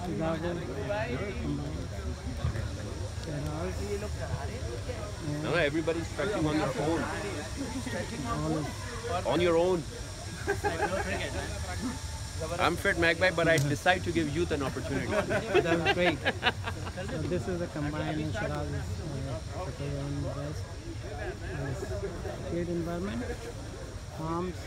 No, no, everybody's stretching on their own. On your own. I'm fit, Magpie, but I decide to give youth an opportunity. That's great. So this is a combined in Shiraz Best. Shade environment, farms.